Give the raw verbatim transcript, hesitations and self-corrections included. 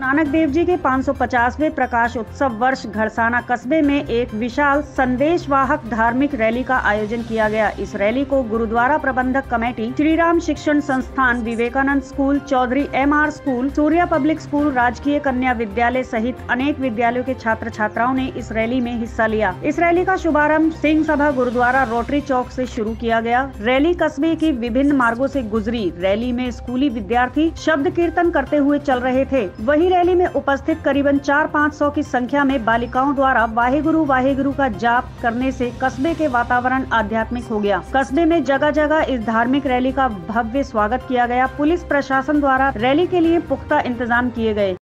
नानक देव जी के पाँच सौ पचासवें प्रकाश उत्सव वर्ष घड़साना कस्बे में एक विशाल संदेशवाहक धार्मिक रैली का आयोजन किया गया। इस रैली को गुरुद्वारा प्रबंधक committee, Shri Ram Shikshan Sansthan, Vivekanand school, Chaudhary M R school, Surya public school, राजकीय कन्या विद्यालय सहित अनेक विद्यालयों के छात्र छात्राओं ने इस रैली में हिस्सा लिया। इस रैली का शुभारंभ सिंह सभा गुरुद्वारा रोटरी चौक से शुरू किया गया। रैली कस्बे की विभिन्न मार्गों से गुजरी। रैली में स्कूली विद्यार्थी शब्द कीर्तन करते हुए चल रहे थे। वहीं रैली में उपस्थित करीबन चार पाँच सौ की संख्या में बालिकाओं द्वारा वाहेगुरु वाहेगुरु का जाप करने से कस्बे के वातावरण आध्यात्मिक हो गया। कस्बे में जगह जगह इस धार्मिक रैली का भव्य स्वागत किया गया। पुलिस प्रशासन द्वारा रैली के लिए पुख्ता इंतजाम किए गए।